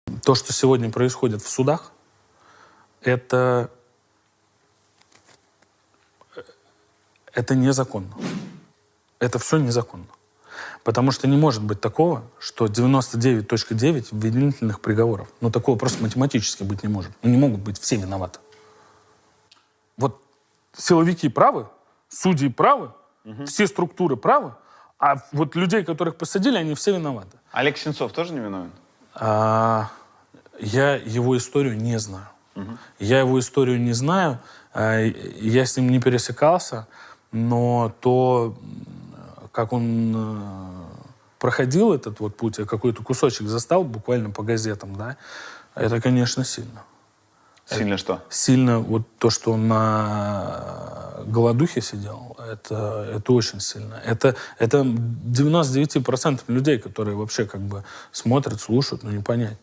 То, что сегодня происходит в судах, это незаконно. Это все незаконно. Потому что не может быть такого, что 99.9 обвинительных приговоров. Ну, такого просто математически быть не может. Ну, не могут быть все виноваты. Вот силовики правы, судьи правы, все структуры правы, а вот людей, которых посадили, они все виноваты. Олег Сенцов тоже не виновен? Я его историю не знаю. Я его историю не знаю, я с ним не пересекался, но то, как он проходил этот вот путь, я какой-то кусочек застал буквально по газетам, да, это, конечно, сильно. Сильно что? Сильно вот то, что он на голодухе сидел, это очень сильно. Это 99% людей, которые вообще как бы смотрят, слушают, но не понять.